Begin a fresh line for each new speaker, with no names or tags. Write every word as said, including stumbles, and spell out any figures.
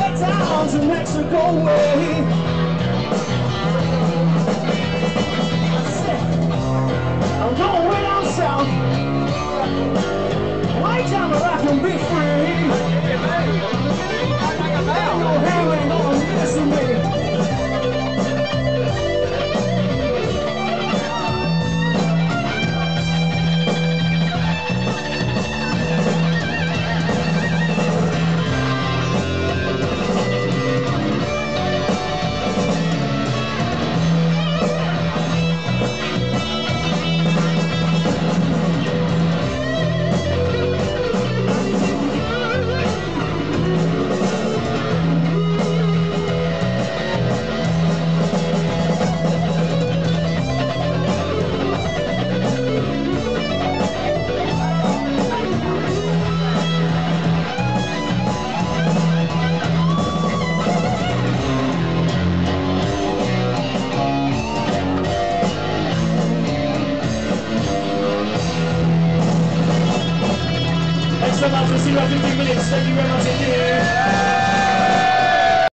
way down to Mexico way. I said, I'm going way down south, way down where I can be free. Ain't no hell ain't gonna miss me. Thanks so much. We'll see you in fifteen minutes. Thank you very much indeed.